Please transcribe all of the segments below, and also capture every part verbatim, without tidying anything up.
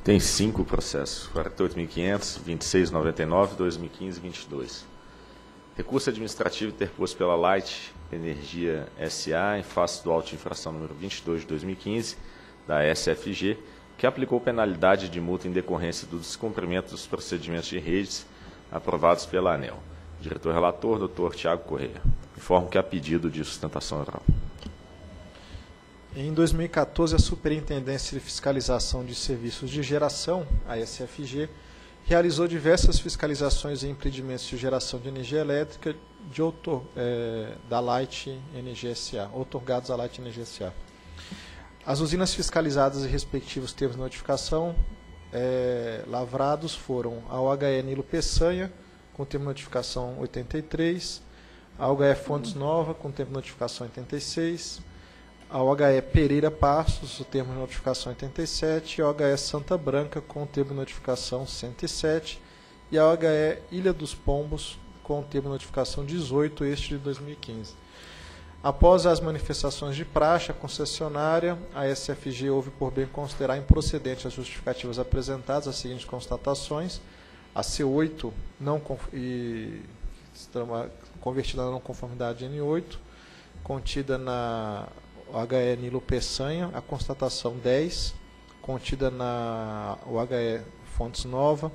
Tem cinco processos, quarenta e oito mil e quinhentos, vinte e seis mil novecentos e noventa e nove, dois mil e quinze e vinte e dois. Recurso administrativo interposto pela Light Energia S A em face do auto de infração número vinte e dois de dois mil e quinze, da S F G, que aplicou penalidade de multa em decorrência do descumprimento dos procedimentos de redes aprovados pela ANEEL. Diretor-relator, doutor Tiago Correia. Informo que há pedido de sustentação oral. Em dois mil e quatorze, a Superintendência de Fiscalização de Serviços de Geração, a S F G, realizou diversas fiscalizações em empreendimentos de geração de energia elétrica de outor, é, da Light Energia S A, outorgados à Light Energia S A. As usinas fiscalizadas e respectivos termos de notificação é, lavrados foram a O H E Nilo Peçanha, com termo de notificação oitenta e três, a O H E Fontes Nova, com termo de notificação oitenta e seis, a O H E Pereira Passos, o termo de notificação oitenta e sete, e a O H E Santa Branca, com o termo de notificação cento e sete, e a O H E Ilha dos Pombos, com o termo de notificação dezoito, este de dois mil e quinze. Após as manifestações de praxe, a concessionária, a S F G houve por bem considerar improcedente as justificativas apresentadas, as seguintes constatações: a C oito não, e, convertida na não conformidade N oito, contida na O H E Nilo Peçanha, a constatação dez, contida na O H E Fontes Nova,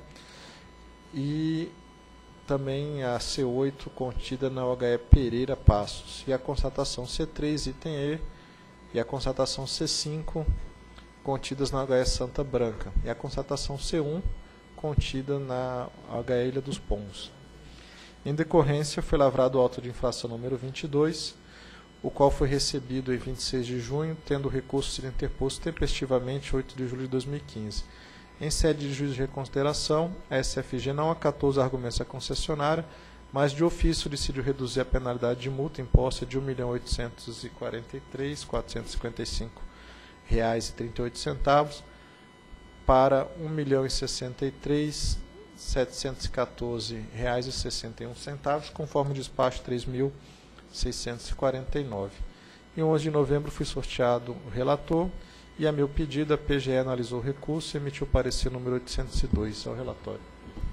e também a C oito, contida na O H E Pereira Passos, e a constatação C três, item E, e a constatação C cinco, contidas na O H E Santa Branca, e a constatação C um, contida na O H E Ilha dos Pombos. Em decorrência, foi lavrado o auto de infração número vinte e dois, o qual foi recebido em vinte e seis de junho, tendo o recurso sido interposto tempestivamente oito de julho de dois mil e quinze. Em sede de juízo de reconsideração, a S F G não acatou os argumentos da concessionária, mas de ofício decidiu reduzir a penalidade de multa imposta de um milhão oitocentos e quarenta e três mil quatrocentos e cinquenta e cinco reais e trinta e oito centavos para um milhão e sessenta e três mil setecentos e quatorze reais e sessenta e um centavos, conforme o despacho três mil seiscentos e quarenta e nove. Em onze de novembro foi sorteado o relator e, a meu pedido, a P G E analisou o recurso e emitiu o parecer número oitocentos e dois ao relatório.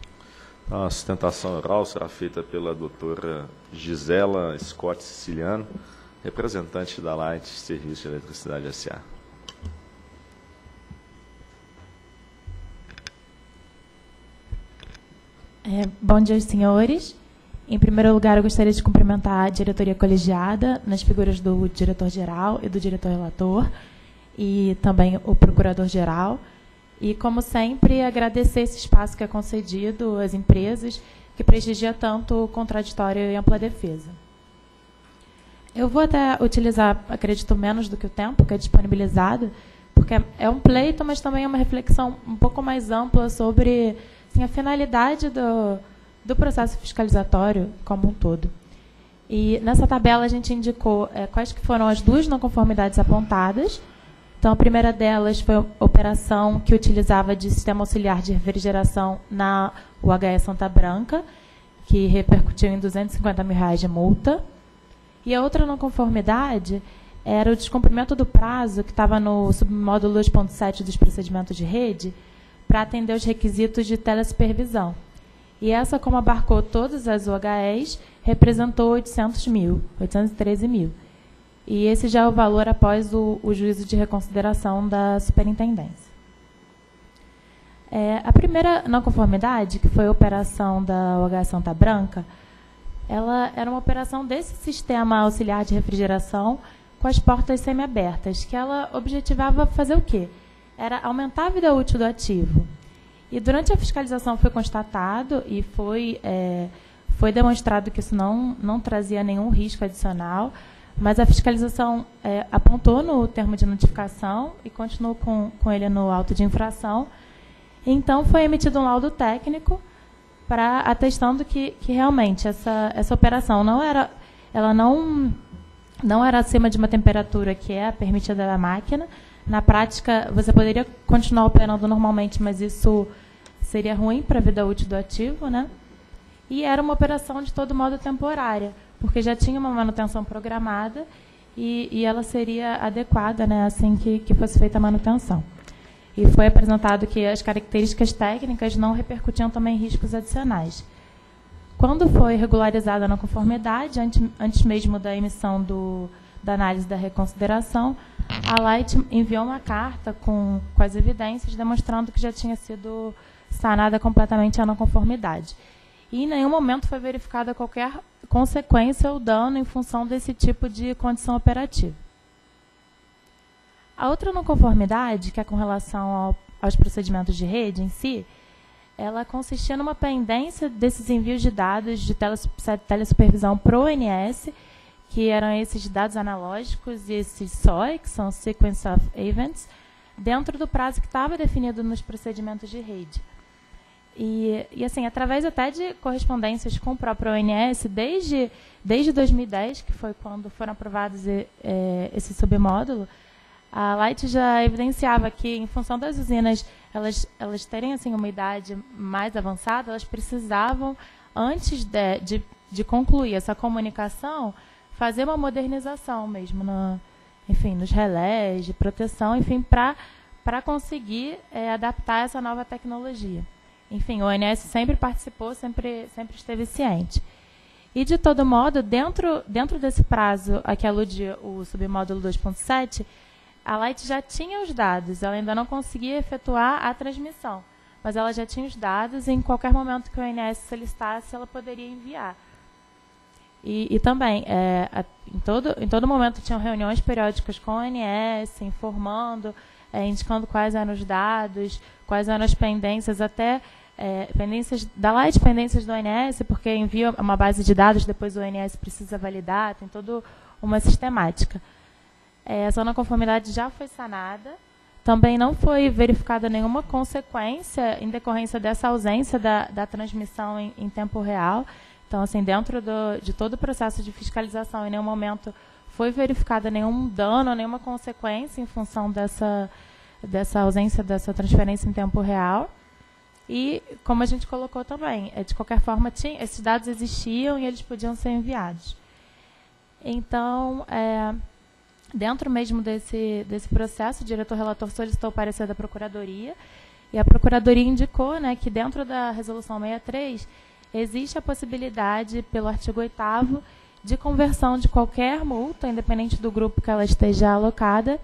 A sustentação oral será feita pela doutora Gisela Scott Siciliano, representante da Light Serviço de Eletricidade S A É, bom dia aos senhores. Em primeiro lugar, eu gostaria de cumprimentar a diretoria colegiada, nas figuras do diretor-geral e do diretor-relator, e também o procurador-geral. E, como sempre, agradecer esse espaço que é concedido às empresas, que prestigia tanto o contraditório e ampla defesa. Eu vou até utilizar, acredito, menos do que o tempo que é disponibilizado, porque é um pleito, mas também é uma reflexão um pouco mais ampla sobre assim, a finalidade do, do processo fiscalizatório como um todo. E nessa tabela a gente indicou é, quais que foram as duas não conformidades apontadas. Então, a primeira delas foi a operação que utilizava de sistema auxiliar de refrigeração na U H E Santa Branca, que repercutiu em duzentos e cinquenta mil reais de multa. E a outra não conformidade era o descumprimento do prazo, que estava no submódulo dois ponto sete dos procedimentos de rede, para atender os requisitos de telesupervisão. E essa, como abarcou todas as U H Es, representou oitocentos mil, oitocentos e treze mil. E esse já é o valor após o, o juízo de reconsideração da superintendência. É, a primeira não conformidade, que foi a operação da U H E Santa Branca, ela era uma operação desse sistema auxiliar de refrigeração com as portas semiabertas, que ela objetivava fazer o quê? Era aumentar a vida útil do ativo. E durante a fiscalização foi constatado e foi, é, foi demonstrado que isso não, não trazia nenhum risco adicional, mas a fiscalização é, apontou no termo de notificação e continuou com, com ele no auto de infração. Então, foi emitido um laudo técnico para atestando que, que realmente essa, essa operação não era, ela não, não era acima de uma temperatura que é permitida da máquina. Na prática, você poderia continuar operando normalmente, mas isso seria ruim para a vida útil do ativo, né? E era uma operação, de todo modo, temporária, porque já tinha uma manutenção programada e, e ela seria adequada, né, assim que, que fosse feita a manutenção. e foi apresentado que as características técnicas não repercutiam também riscos adicionais. Quando foi regularizada a não conformidade, antes, antes mesmo da emissão do, da análise da reconsideração, a Light enviou uma carta com, com as evidências demonstrando que já tinha sido sanada completamente a não conformidade. E em nenhum momento foi verificada qualquer consequência ou dano em função desse tipo de condição operativa. A outra não conformidade, que é com relação ao, aos procedimentos de rede em si, ela consistia numa pendência desses envios de dados de telesupervisão para o O N S, que eram esses dados analógicos e esses S O E, que são Sequence of Events, dentro do prazo que estava definido nos procedimentos de rede. E, e assim, através até de correspondências com o próprio O N S, desde, desde dois mil e dez, que foi quando foram aprovados e, é, esse submódulo, a Light já evidenciava que, em função das usinas elas, elas terem assim, uma idade mais avançada, elas precisavam, antes de, de, de concluir essa comunicação, fazer uma modernização mesmo, no, enfim, nos relés de proteção, enfim, para conseguir é, adaptar essa nova tecnologia. Enfim, o O N S sempre participou, sempre, sempre esteve ciente. E, de todo modo, dentro, dentro desse prazo a que alude o submódulo dois ponto sete, a Light já tinha os dados, ela ainda não conseguia efetuar a transmissão, mas ela já tinha os dados e em qualquer momento que o O N S solicitasse, ela poderia enviar. E, e também, é, a, em, todo, em todo momento, tinham reuniões periódicas com o O N S, informando, é, indicando quais eram os dados, quais eram as pendências, até é, pendências da Light, pendências do O N S, porque envia uma base de dados, depois o O N S precisa validar, tem toda uma sistemática. Essa não conformidade já foi sanada. Também não foi verificada nenhuma consequência em decorrência dessa ausência da, da transmissão em, em tempo real. Então, assim, dentro do, de todo o processo de fiscalização, em nenhum momento foi verificada nenhum dano, nenhuma consequência em função dessa, dessa ausência dessa transferência em tempo real. E, como a gente colocou também, de qualquer forma, tinha, esses dados existiam e eles podiam ser enviados. Então, é, dentro mesmo desse, desse processo, o diretor-relator solicitou o parecer da Procuradoria, e a Procuradoria indicou, né, que dentro da Resolução sessenta e três existe a possibilidade, pelo artigo oitavo, de conversão de qualquer multa, independente do grupo que ela esteja alocada,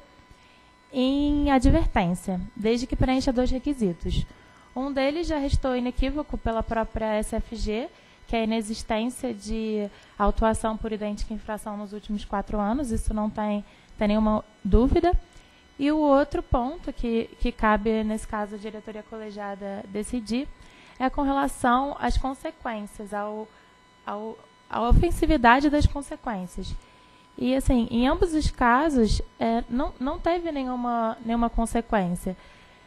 em advertência, desde que preencha dois requisitos. Um deles já restou inequívoco pela própria S F G, que é a inexistência de autuação por idêntica infração nos últimos quatro anos, isso não tem, tem nenhuma dúvida. E o outro ponto que, que cabe, nesse caso, a diretoria colegiada decidir, é com relação às consequências, ao, ao, à ofensividade das consequências. E, assim, em ambos os casos, é, não, não teve nenhuma, nenhuma consequência.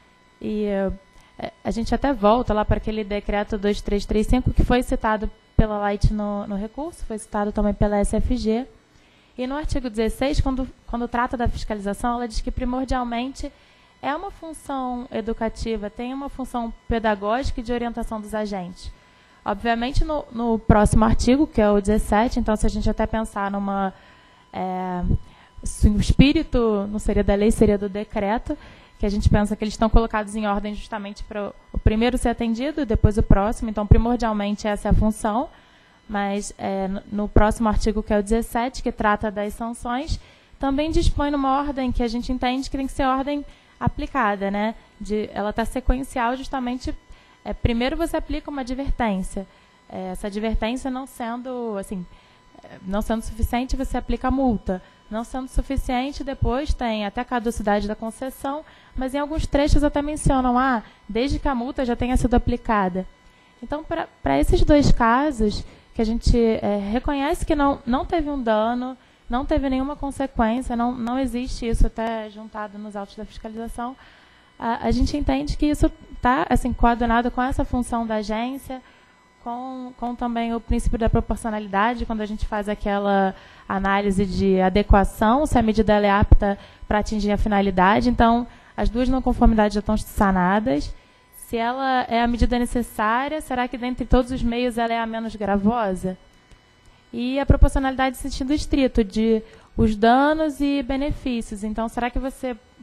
E é, a gente até volta lá para aquele decreto dois três três cinco, que foi citado pela Light no, no recurso, foi citado também pela S F G. E no artigo dezesseis, quando, quando trata da fiscalização, ela diz que, primordialmente, é uma função educativa, tem uma função pedagógica e de orientação dos agentes. Obviamente, no, no próximo artigo, que é o dezessete, então, se a gente até pensar numa... É, se o espírito não seria da lei, seria do decreto, que a gente pensa que eles estão colocados em ordem justamente para o primeiro ser atendido e depois o próximo. Então, primordialmente, essa é a função. Mas, é, no próximo artigo, que é o dezessete, que trata das sanções, também dispõe numa ordem que a gente entende que tem que ser ordem aplicada, né? De, ela está sequencial justamente... É, primeiro você aplica uma advertência. É, essa advertência não sendo, assim, não sendo suficiente, você aplica a multa. Não sendo suficiente, depois tem até a caducidade da concessão, mas em alguns trechos até mencionam, ah, desde que a multa já tenha sido aplicada. Então, para esses dois casos, que a gente é, reconhece que não, não teve um dano, não teve nenhuma consequência, não, não existe isso até juntado nos autos da fiscalização, a, a gente entende que isso está assim, coadunado com essa função da agência, com, com também o princípio da proporcionalidade, quando a gente faz aquela análise de adequação, se a medida ela é apta para atingir a finalidade. Então, as duas não conformidades já estão sanadas. Se ela é a medida necessária, será que dentre todos os meios ela é a menos gravosa? E a proporcionalidade em sentido estrito, de os danos e benefícios. Então, será que você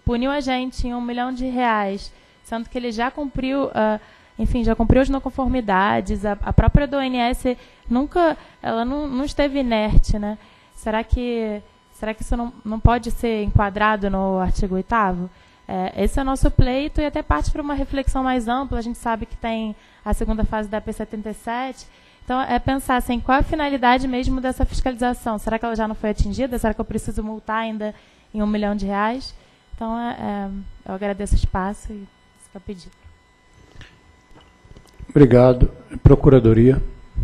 puniu a gente em um milhão de reais, sendo que ele já cumpriu, uh, enfim, já cumpriu as não conformidades, a, a própria do O N S nunca, ela não, não esteve inerte, né? Será que, será que isso não, não pode ser enquadrado no artigo oitavo? É, esse é o nosso pleito e até parte para uma reflexão mais ampla. A gente sabe que tem a segunda fase da P setenta e sete, então é pensar assim, qual é a finalidade mesmo dessa fiscalização? Será que ela já não foi atingida? Será que eu preciso multar ainda em um milhão de reais? Então, é, é, eu agradeço o espaço e esse é o pedido. Obrigado. Procuradoria.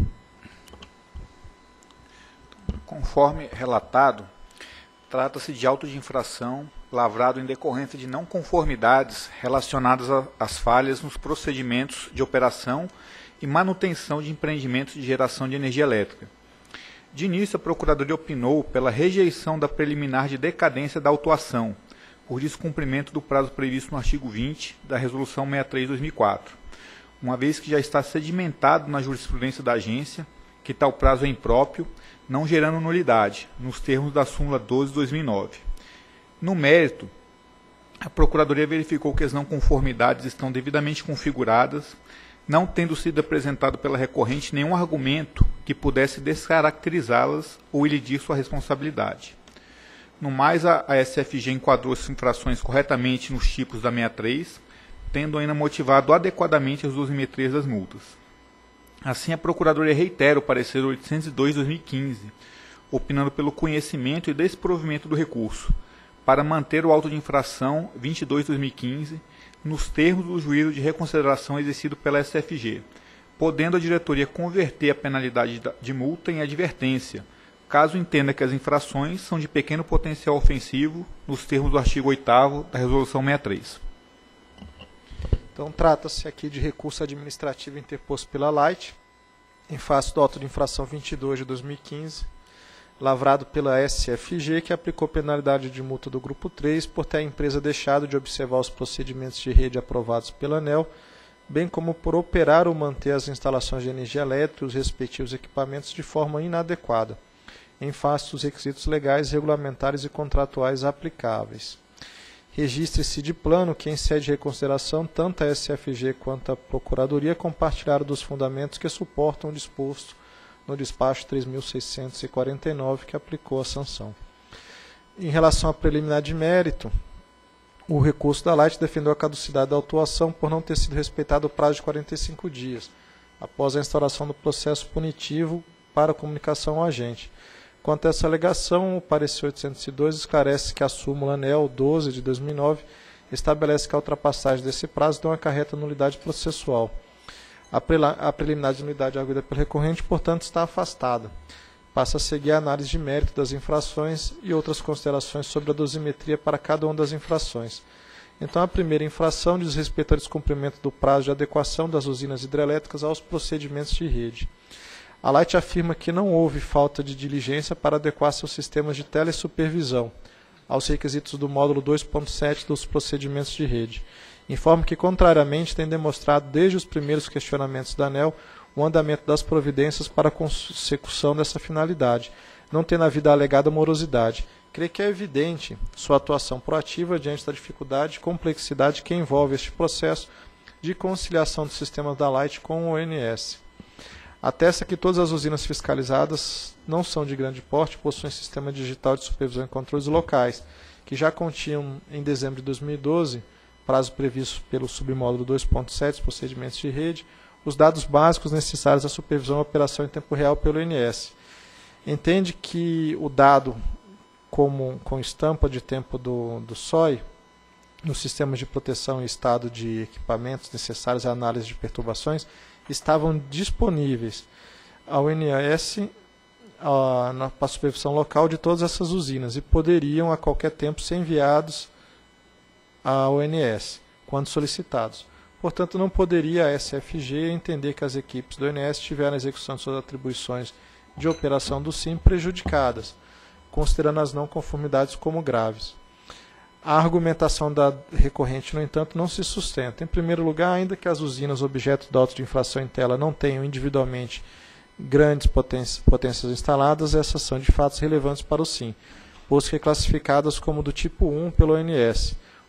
Conforme relatado, trata-se de auto de infração lavrado em decorrência de não conformidades relacionadas às falhas nos procedimentos de operação e manutenção de empreendimentos de geração de energia elétrica. De início, a Procuradoria opinou pela rejeição da preliminar de decadência da autuação, por descumprimento do prazo previsto no artigo vinte da Resolução sessenta e três de dois mil e quatro, uma vez que já está sedimentado na jurisprudência da agência que tal prazo é impróprio, não gerando nulidade, nos termos da súmula doze de dois mil e nove. No mérito, a Procuradoria verificou que as não conformidades estão devidamente configuradas, não tendo sido apresentado pela recorrente nenhum argumento que pudesse descaracterizá-las ou ilidir sua responsabilidade. No mais, a S F G enquadrou as infrações corretamente nos tipos da sessenta e três, tendo ainda motivado adequadamente as dosimetrias das multas. Assim, a Procuradoria reitera o parecer oitocentos e dois de dois mil e quinze, opinando pelo conhecimento e desprovimento do recurso, para manter o auto de infração vinte e dois de dois mil e quinze nos termos do juízo de reconsideração exercido pela S F G, podendo a diretoria converter a penalidade de multa em advertência, caso entenda que as infrações são de pequeno potencial ofensivo, nos termos do artigo oitavo da Resolução sessenta e três. Então, trata-se aqui de recurso administrativo interposto pela Light, em face do auto de infração vinte e dois de dois mil e quinze, lavrado pela S F G, que aplicou penalidade de multa do Grupo três por ter a empresa deixado de observar os procedimentos de rede aprovados pela ANEEL, bem como por operar ou manter as instalações de energia elétrica e os respectivos equipamentos de forma inadequada, em face dos requisitos legais, regulamentares e contratuais aplicáveis. Registre-se de plano que, em sede de reconsideração, tanto a S F G quanto a Procuradoria compartilharam dos fundamentos que suportam o disposto no despacho três mil seiscentos e quarenta e nove, que aplicou a sanção. Em relação à preliminar de mérito, o recurso da Light defendeu a caducidade da autuação por não ter sido respeitado o prazo de quarenta e cinco dias, após a instauração do processo punitivo para comunicação ao agente. Quanto a essa alegação, o parecer oitocentos e dois esclarece que a súmula ANEEL doze de dois mil e nove estabelece que a ultrapassagem desse prazo não acarreta nulidade processual. A preliminar de nulidade arguida pelo recorrente, portanto, está afastada. Passa a seguir a análise de mérito das infrações e outras considerações sobre a dosimetria para cada uma das infrações. Então, a primeira infração diz respeito ao descumprimento do prazo de adequação das usinas hidrelétricas aos procedimentos de rede. A Light afirma que não houve falta de diligência para adequar seus sistemas de telesupervisão aos requisitos do módulo dois ponto sete dos procedimentos de rede. Informa que, contrariamente, tem demonstrado desde os primeiros questionamentos da ANEEL o andamento das providências para a consecução dessa finalidade, não tendo havido a alegada morosidade. Creio que é evidente sua atuação proativa diante da dificuldade e complexidade que envolve este processo de conciliação dos sistemas da Light com o O N S. Atesta que todas as usinas fiscalizadas não são de grande porte e possuem sistema digital de supervisão e controles locais, que já continham, em dezembro de dois mil e doze, prazo previsto pelo submódulo dois ponto sete, procedimentos de rede, os dados básicos necessários à supervisão e operação em tempo real pelo O N S. Entende que o dado como, com estampa de tempo do, do S O I, nos sistemas de proteção e estado de equipamentos necessários à análise de perturbações, estavam disponíveis ao O N S a, na, para a supervisão local de todas essas usinas e poderiam a qualquer tempo ser enviados ao O N S, quando solicitados. Portanto, não poderia a S F G entender que as equipes do O N S tiveram a execução de suas atribuições de operação do SIM prejudicadas, considerando as não conformidades como graves. A argumentação da recorrente, no entanto, não se sustenta. Em primeiro lugar, ainda que as usinas objeto da auto de infração em tela não tenham individualmente grandes potências, potências instaladas, essas são de fato relevantes para o SIM, posto que classificadas como do tipo um pelo O N S,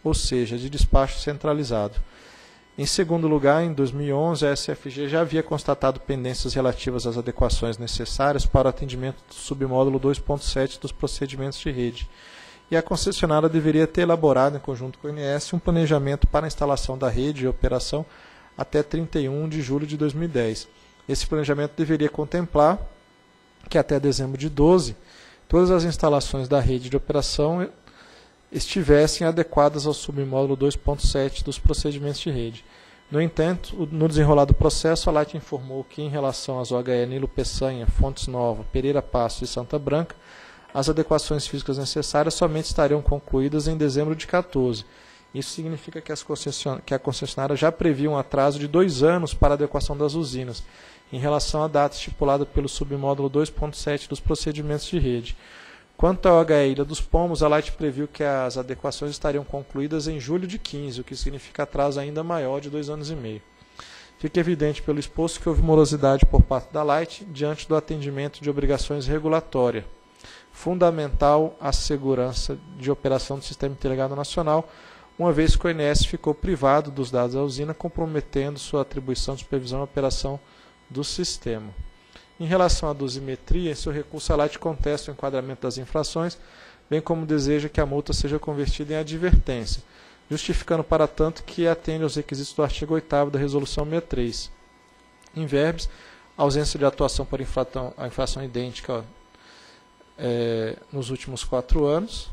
ou seja, de despacho centralizado. Em segundo lugar, em dois mil e onze, a S F G já havia constatado pendências relativas às adequações necessárias para o atendimento do submódulo dois ponto sete dos procedimentos de rede, e a concessionária deveria ter elaborado, em conjunto com o I N S, um planejamento para a instalação da rede e operação até trinta e um de julho de dois mil e dez. Esse planejamento deveria contemplar que até dezembro de doze, todas as instalações da rede de operação estivessem adequadas ao submódulo dois ponto sete dos procedimentos de rede. No entanto, no desenrolar do processo, a Light informou que, em relação às O H E Nilo Peçanha, Fontes Nova, Pereira Passos e Santa Branca, as adequações físicas necessárias somente estariam concluídas em dezembro de quatorze. Isso significa que, as concession... que a concessionária já previa um atraso de dois anos para a adequação das usinas, em relação à data estipulada pelo submódulo dois ponto sete dos procedimentos de rede. Quanto à O H E Ilha dos Pombos, a Light previu que as adequações estariam concluídas em julho de quinze, o que significa atraso ainda maior de dois anos e meio. Fica evidente pelo exposto que houve morosidade por parte da Light diante do atendimento de obrigações regulatórias, fundamental à segurança de operação do Sistema Interligado Nacional, uma vez que o I N S ficou privado dos dados da usina, comprometendo sua atribuição de supervisão e operação do sistema. Em relação à dosimetria, em seu recurso, a Light contesta o enquadramento das infrações, bem como deseja que a multa seja convertida em advertência, justificando, para tanto, que atende aos requisitos do artigo oitavo da Resolução sessenta e três. Em verbis, a ausência de atuação por infração, a infração idêntica é, nos últimos quatro anos.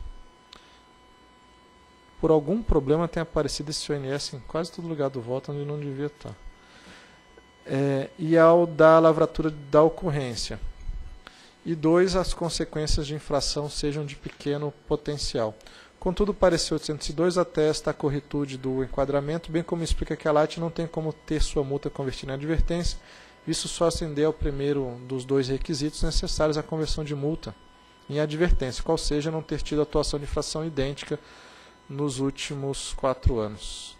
Por algum problema tem aparecido esse O N S em quase todo lugar do voto onde não devia estar. É, e ao da lavratura da ocorrência. E dois, as consequências de infração sejam de pequeno potencial. Contudo, o parecer oitocentos e dois atesta a corretude do enquadramento, bem como explica que a Light não tem como ter sua multa convertida em advertência, isso só atender ao primeiro dos dois requisitos necessários à conversão de multa em advertência, qual seja não ter tido atuação de infração idêntica nos últimos quatro anos.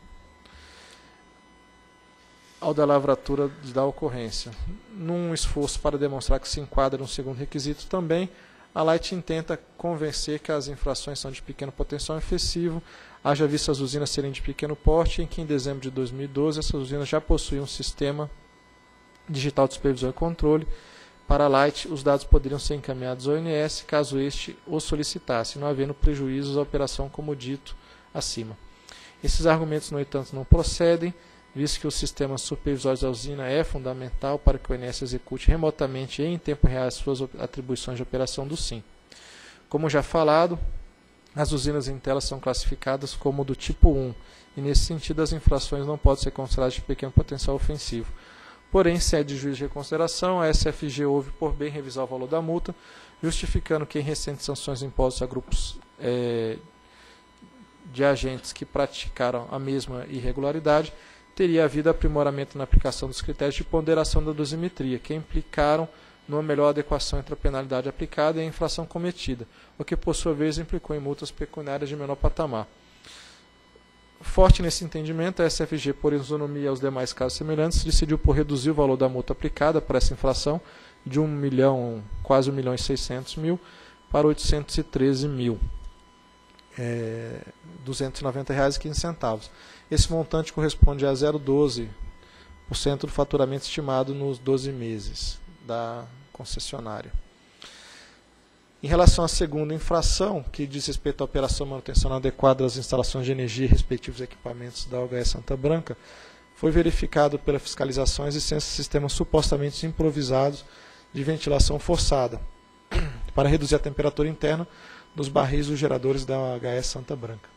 Ao da lavratura da ocorrência. Num esforço para demonstrar que se enquadra no segundo requisito também, a Light intenta convencer que as infrações são de pequeno potencial ofensivo, haja visto as usinas serem de pequeno porte, em que em dezembro de dois mil e doze essas usinas já possuíam um sistema digital de supervisão e controle. Para a Light, os dados poderiam ser encaminhados ao I N S caso este o solicitasse, não havendo prejuízos à operação como dito acima. Esses argumentos, no entanto, não procedem, visto que o sistema supervisório da usina é fundamental para que o I N S execute remotamente e em tempo real as suas atribuições de operação do SIM. Como já falado, as usinas em tela são classificadas como do tipo um, e nesse sentido as infrações não podem ser consideradas de pequeno potencial ofensivo. Porém, se é de juízo de reconsideração, a S F G houve por bem revisar o valor da multa, justificando que em recentes sanções impostas a grupos é, de agentes que praticaram a mesma irregularidade, teria havido aprimoramento na aplicação dos critérios de ponderação da dosimetria, que implicaram numa melhor adequação entre a penalidade aplicada e a infração cometida, o que por sua vez implicou em multas pecuniárias de menor patamar. Forte nesse entendimento, a S F G, por isonomia aos demais casos semelhantes, decidiu por reduzir o valor da multa aplicada para essa infração de um milhão, quase um milhão e seiscentos mil para oitocentos e treze mil, é, duzentos e noventa reais e quinze centavos. Esse montante corresponde a zero vírgula doze por cento do faturamento estimado nos doze meses da concessionária. Em relação à segunda infração, que diz respeito à operação e manutenção adequada das instalações de energia e respectivos equipamentos da O H E Santa Branca, foi verificado pela fiscalização a existência de sistemas supostamente improvisados de ventilação forçada, para reduzir a temperatura interna dos barris dos geradores da O H E Santa Branca.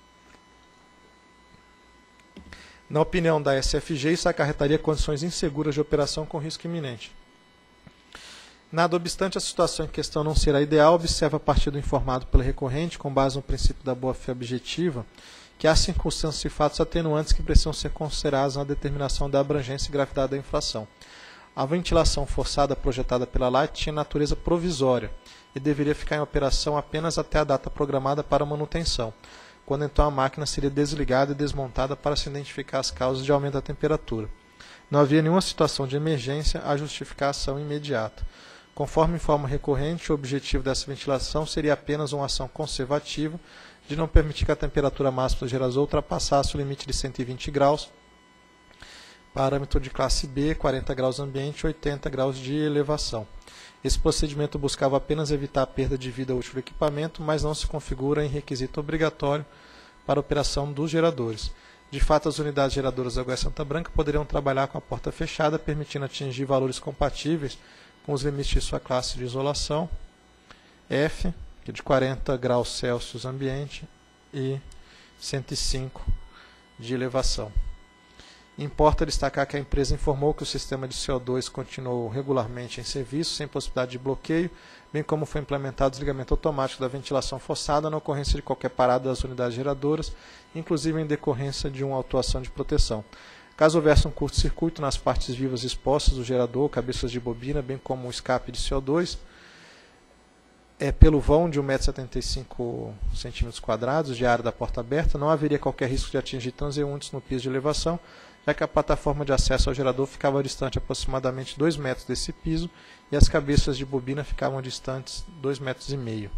Na opinião da S F G, isso acarretaria condições inseguras de operação com risco iminente. Nada obstante, a situação em questão não será ideal, observa a partir do informado pelo recorrente, com base no princípio da boa-fé objetiva, que há circunstâncias e fatos atenuantes que precisam ser considerados na determinação da abrangência e gravidade da infração. A ventilação forçada projetada pela Light tinha natureza provisória e deveria ficar em operação apenas até a data programada para manutenção, quando então a máquina seria desligada e desmontada para se identificar as causas de aumento da temperatura. Não havia nenhuma situação de emergência a justificar a ação imediata. Conforme informa recorrente, o objetivo dessa ventilação seria apenas uma ação conservativa, de não permitir que a temperatura máxima do gerador ultrapassasse o limite de cento e vinte graus, parâmetro de classe B, quarenta graus ambiente e oitenta graus de elevação. Esse procedimento buscava apenas evitar a perda de vida útil do equipamento, mas não se configura em requisito obrigatório para a operação dos geradores. De fato, as unidades geradoras da Goiás Santa Branca poderiam trabalhar com a porta fechada, permitindo atingir valores compatíveis com os limites de sua classe de isolação, F, que é de quarenta graus Celsius ambiente e cento e cinco de elevação. Importa destacar que a empresa informou que o sistema de C O dois continuou regularmente em serviço, sem possibilidade de bloqueio, bem como foi implementado o desligamento automático da ventilação forçada na ocorrência de qualquer parada das unidades geradoras, inclusive em decorrência de uma autuação de proteção. Caso houvesse um curto-circuito nas partes vivas expostas do gerador, cabeças de bobina, bem como um escape de C O dois, é, pelo vão de um metro e setenta e cinco centímetros quadrados de área da porta aberta, não haveria qualquer risco de atingir transeuntes no piso de elevação, já que a plataforma de acesso ao gerador ficava distante aproximadamente dois metros desse piso e as cabeças de bobina ficavam distantes dois metros e meio.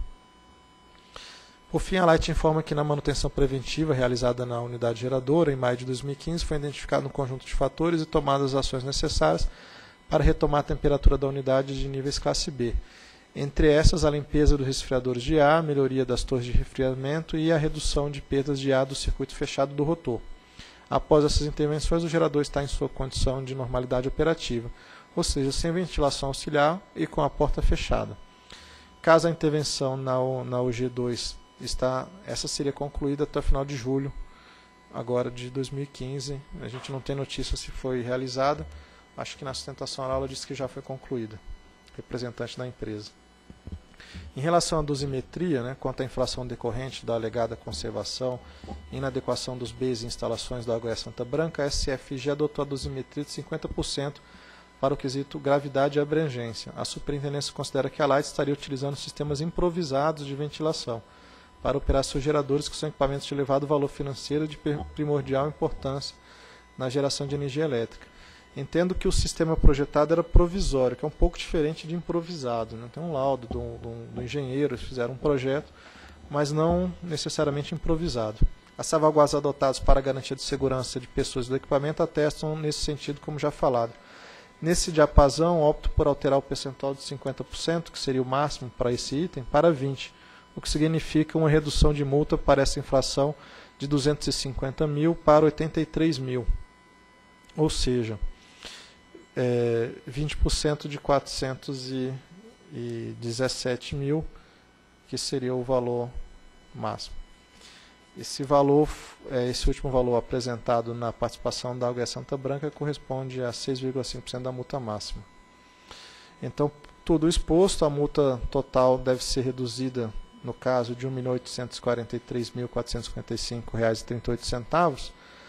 Por fim, a Light informa que na manutenção preventiva realizada na unidade geradora em maio de dois mil e quinze foi identificado um conjunto de fatores e tomadas as ações necessárias para retomar a temperatura da unidade de níveis classe B. Entre essas, a limpeza dos resfriadores de ar, a melhoria das torres de resfriamento e a redução de perdas de ar do circuito fechado do rotor. Após essas intervenções, o gerador está em sua condição de normalidade operativa, ou seja, sem ventilação auxiliar e com a porta fechada. Caso a intervenção na, na U G dois, está, essa seria concluída até o final de julho agora de dois mil e quinze. A gente não tem notícia se foi realizada. Acho que na sustentação oral ela disse que já foi concluída. Representante da empresa. Em relação à dosimetria, né, quanto à infração decorrente da alegada conservação e inadequação dos bens e instalações da Goiás Santa Branca, a S F G adotou a dosimetria de cinquenta por cento para o quesito gravidade e abrangência. A superintendência considera que a Light estaria utilizando sistemas improvisados de ventilação para operar seus geradores, que são equipamentos de elevado valor financeiro e de primordial importância na geração de energia elétrica. Entendo que o sistema projetado era provisório, que é um pouco diferente de improvisado, né? Tem um laudo do, do, do engenheiro, eles fizeram um projeto, mas não necessariamente improvisado. As salvaguardas adotadas para a garantia de segurança de pessoas e do equipamento atestam nesse sentido, como já falado. Nesse diapasão, opto por alterar o percentual de cinquenta por cento, que seria o máximo para esse item, para vinte por cento, o que significa uma redução de multa para essa infração de duzentos e cinquenta mil para oitenta e três mil. Ou seja, é, vinte por cento de quatrocentos e dezessete mil, que seria o valor máximo. Esse valor, esse último valor apresentado na participação da Goiás Santa Branca corresponde a seis vírgula cinco por cento da multa máxima. Então, tudo exposto, a multa total deve ser reduzida, no caso, de um milhão oitocentos e quarenta e três mil quatrocentos e cinquenta e cinco reais e trinta e oito centavos,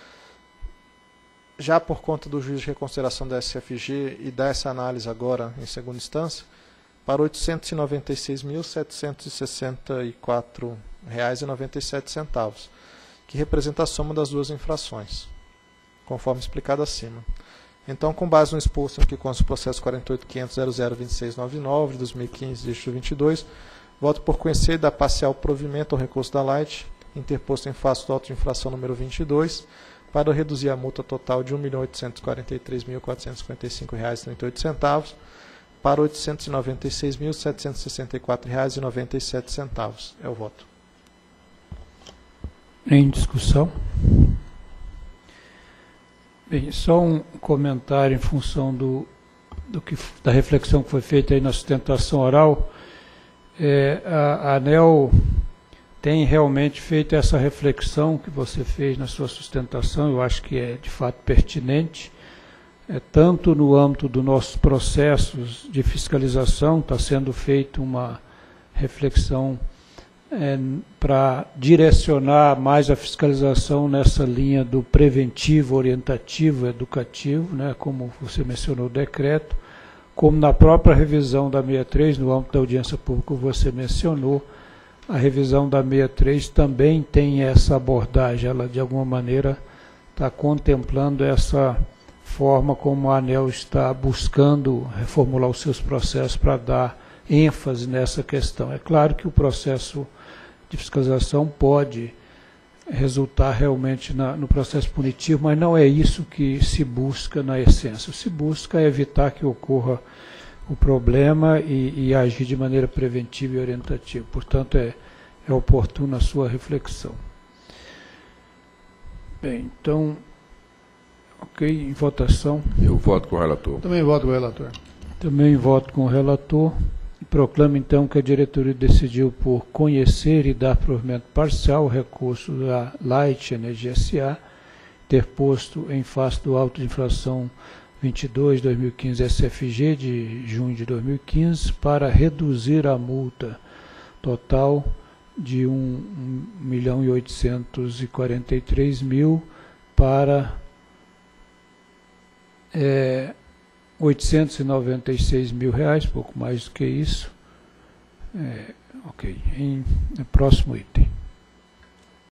já por conta do juízo de reconsideração da S F G e dessa análise agora em segunda instância, para oitocentos e noventa e seis mil setecentos e sessenta e quatro reais e noventa e sete centavos, que representa a soma das duas infrações, conforme explicado acima. Então, com base no exposto aqui com o processo quarenta e oito ponto quinhentos ponto zero zero dois seis nove nove de dois mil e quinze, dígito vinte e dois, voto por conhecer e dar parcial provimento ao recurso da Light, interposto em face do auto de infração número vinte e dois, para reduzir a multa total de um milhão oitocentos e quarenta e três mil quatrocentos e cinquenta e cinco reais e trinta e oito centavos para oitocentos e noventa e seis mil setecentos e sessenta e quatro reais e noventa e sete centavos. É o voto. Em discussão? Bem, só um comentário em função do, do que, da reflexão que foi feita aí na sustentação oral. É, a, a ANEEL tem realmente feito essa reflexão que você fez na sua sustentação, eu acho que é de fato pertinente, é, tanto no âmbito dos nossos processos de fiscalização, está sendo feita uma reflexão é, para direcionar mais a fiscalização nessa linha do preventivo, orientativo, educativo, né, como você mencionou o decreto, como na própria revisão da sessenta e três, no âmbito da audiência pública que você mencionou, a revisão da sessenta e três também tem essa abordagem, ela de alguma maneira está contemplando essa forma como a ANEEL está buscando reformular os seus processos para dar ênfase nessa questão. É claro que o processo de fiscalização pode resultar realmente na, no processo punitivo, mas não é isso que se busca na essência. Se busca é evitar que ocorra o problema e, e agir de maneira preventiva e orientativa. Portanto, é, é oportuna a sua reflexão. Bem, então, ok, em votação. Eu voto com o relator. Também voto com o relator. Também voto com o relator. Proclamo, então, que a diretoria decidiu por conhecer e dar provimento parcial ao recurso da Light Energia S A, ter posto em face do auto de infração vinte e dois barra dois mil e quinze S F G de junho de dois mil e quinze para reduzir a multa total de um milhão e oitocentos e quarenta e três mil para é, oitocentos e noventa e seis mil reais, pouco mais do que isso. É, ok, em, no próximo item.